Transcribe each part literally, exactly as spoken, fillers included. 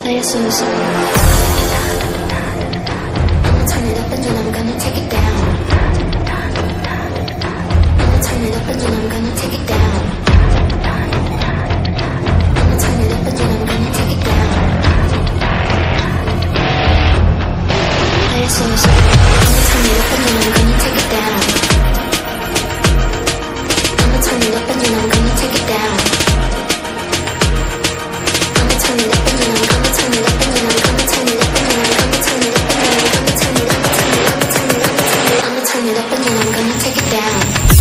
places. I'ma turn it up and then I'm gonna take it down. I'ma turn it up and then I'm gonna take it down. I'ma turn it up and then I'm gonna take it down. Places. I'ma turn it up and then I'm gonna take it down. I'ma turn it up and then I'm gonna take it down. I'ma turn it up and then I'm gonna turn it up and then I'm gonna turn it up and then I'm gonna turn it up and then I'm gonna turn it up, turn it up, turn it up, turn it up, I'ma turn it up and then I'm gonna take it down.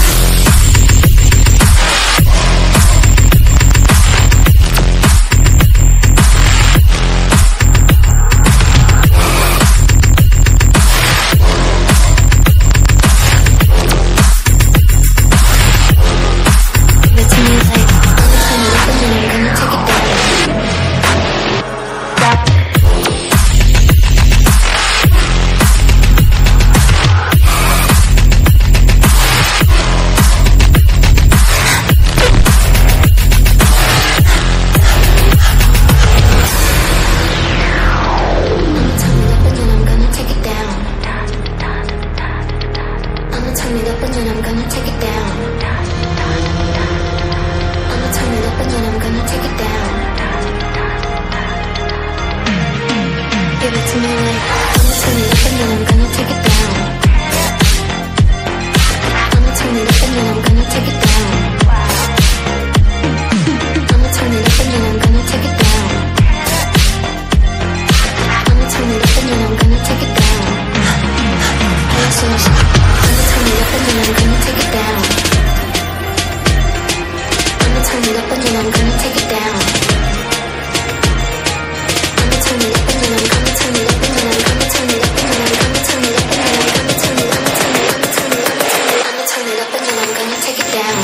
Turn it up and then I'm gonna take it down. I'ma turn it up and then I'm gonna take it down. Give it to me like I'ma turn it up and then I'm gonna take it down. I'ma turn it up and then I'm gonna take it down. I'ma turn it up and then I'm gonna take it down. I'ma turn it up and then I'm gonna take it down. Places. Turn it up and then I'm gonna take it down. I'ma turn it up and then I'm gonna take it down. I'ma turn it up and then I'm gonna turn it up and then I'm gonna turn it up and then I'm gonna turn it up and then I'm gonna turn it up, turn it up, turn it up, I'ma turn it up and then I'm gonna take it down.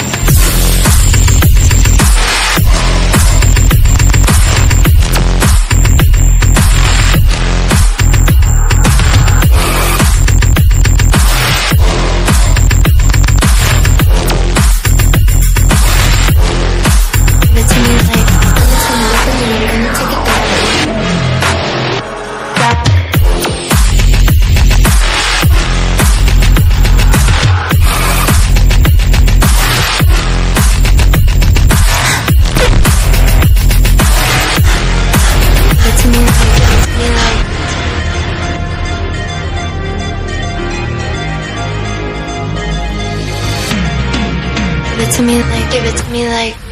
Give it to me like, give it to me like